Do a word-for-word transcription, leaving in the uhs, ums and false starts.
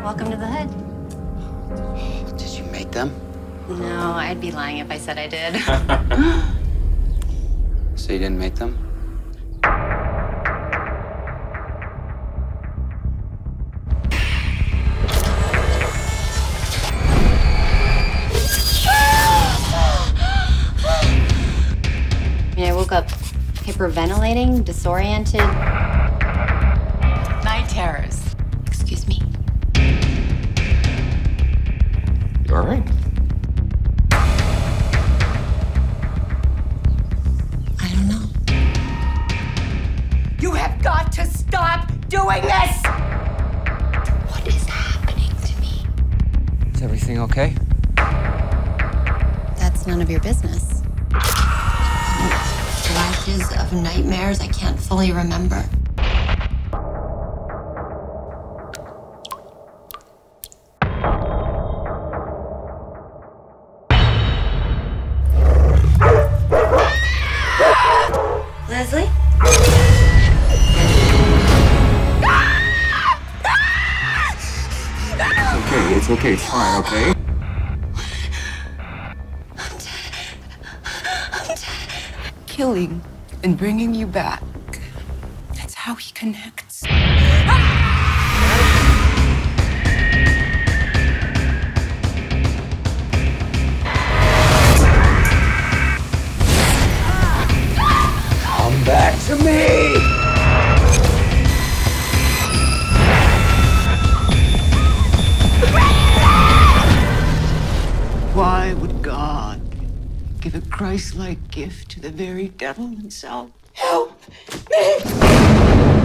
Welcome to the hood. Did you make them? No, I'd be lying if I said I did. So you didn't make them? I mean, I woke up hyperventilating, disoriented. Night terrors. Excuse me. You all right? I don't know. You have got to stop doing this! What is happening to me? Is everything okay? That's none of your business. Flashes of nightmares I can't fully remember. Leslie? It's okay, it's okay, it's fine, okay? Killing and bringing you back. That's how he connects. Come back to me! Why would God give a Christ-like gift to the very devil himself? Help me!